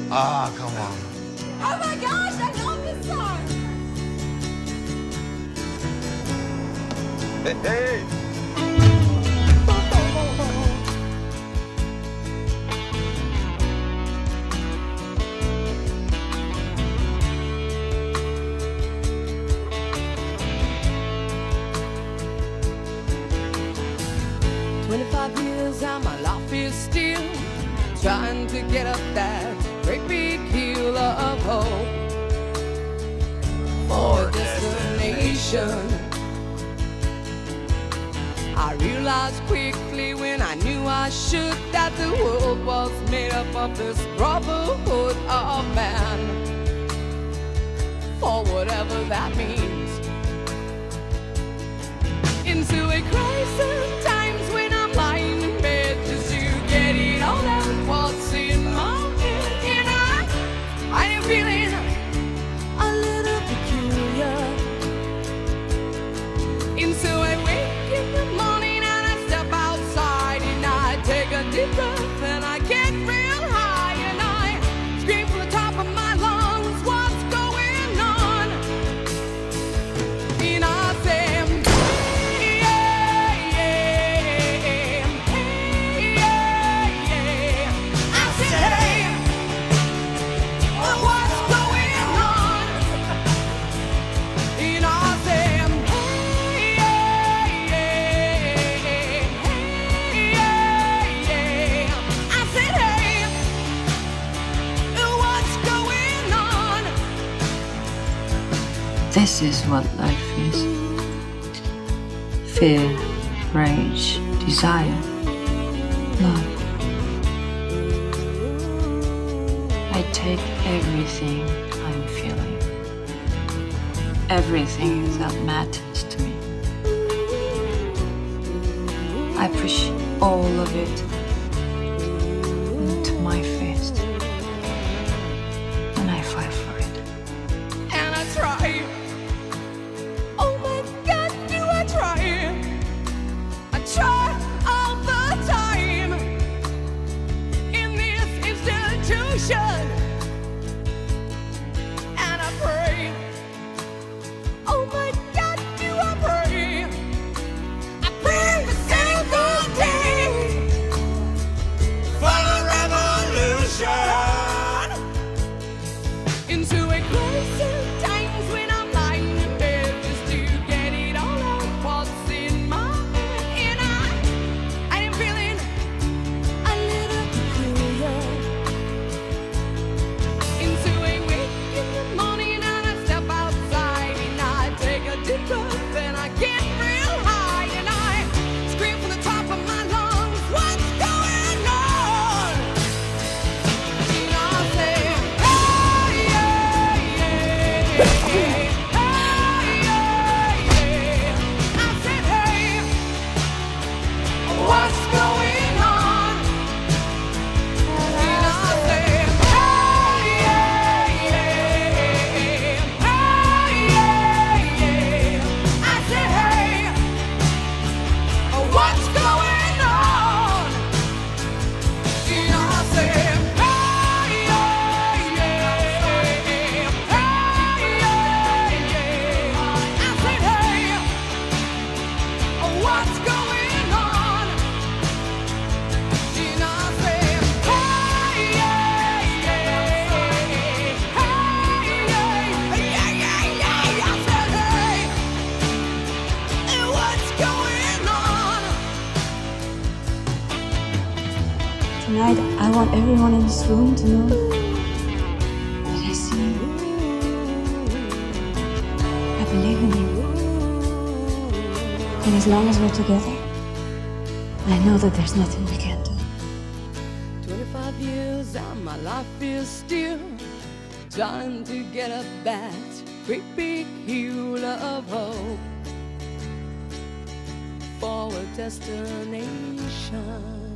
Ah, come on. Oh my gosh, I love this song! Hey, hey! 25 years and my life is still trying to get up that great big hill of hope for a destination. I realized quickly when I knew I should that the world was made up of this brotherhood of man, for whatever that means. Into a crisis times when I'm lying in bed just to get it all out what's in my head. And I am feeling a little peculiar. And so I wake in the morning and I step outside and I take a deep breath and I get real high and I scream from the top of my lungs, what's going on? And I say, This is what life is. Fear, rage, desire, love. I take everything I'm feeling, everything that matters to me. I push all of it into my fist and I fight for it. And I try. Oh my God, do I try? I try all the time in this institution. And I pray. Oh my God, do I pray? I pray every single day for a revolution. Into a crisis times when I'm lying in bed just to get it all out what's in my head. And I am feeling a little peculiar. Into a wake in the morning and I step outside and I take a deep breath and I get real high and I scream from the top of my lungs, what's going on? And I say, hey, yeah, yeah, hey, yeah, yeah. I said, hey, what's going on? And I said, hey, yeah, yeah, hey, yeah, yeah. I said, hey, what's going on? And I said, hey, yeah, yeah, hey, yeah, yeah. I said, hey, what's going on? And I said, hey, yeah, yeah, hey, yeah. I said, hey, what's going on? Tonight, I want everyone in this room to know that I see you. I believe in you. And as long as we're together, I know that there's nothing we can't do. 25 years and my life is still trying to get up that great big hill of hope for a destination.